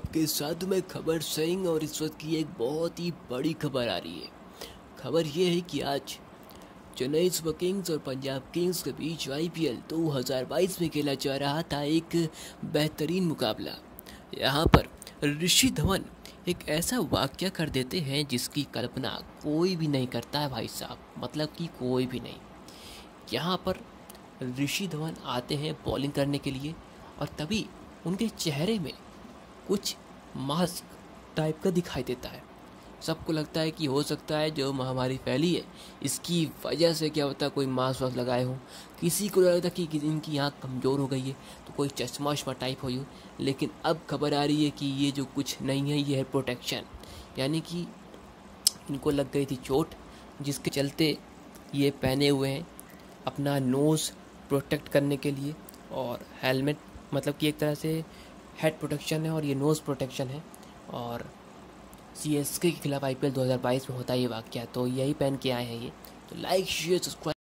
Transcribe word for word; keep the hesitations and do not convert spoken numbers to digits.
आपके साथ मैं खबर सिंह और इस वक्त की एक बहुत ही बड़ी खबर आ रही है। खबर ये है कि आज चेन्नई सुपर किंग्स और पंजाब किंग्स के बीच आईपीएल दो हज़ार बाईस में खेला जा रहा था एक बेहतरीन मुकाबला। यहाँ पर ऋषि धवन एक ऐसा वाकया कर देते हैं जिसकी कल्पना कोई भी नहीं करता है भाई साहब, मतलब कि कोई भी नहीं। यहाँ पर ऋषि धवन आते हैं बॉलिंग करने के लिए और तभी उनके चेहरे में कुछ मास्क टाइप का दिखाई देता है। सबको लगता है कि हो सकता है जो महामारी फैली है इसकी वजह से क्या होता है कोई मास्क वास्क लगाए हो। किसी को लगता कि कि इनकी आँख कमज़ोर हो गई है तो कोई चश्मा वश्मा टाइप हो। लेकिन अब खबर आ रही है कि ये जो कुछ नहीं है ये है प्रोटेक्शन, यानी कि इनको लग गई थी चोट जिसके चलते ये पहने हुए हैं अपना नोज़ प्रोटेक्ट करने के लिए। और हेलमेट मतलब कि एक तरह से हेड प्रोटेक्शन है और ये नोज़ प्रोटेक्शन है। और सीएसके के खिलाफ आईपीएल दो हज़ार बाईस में होता है ये वाकया, तो यही पहन के आए हैं ये। तो लाइक शेयर सब्सक्राइब।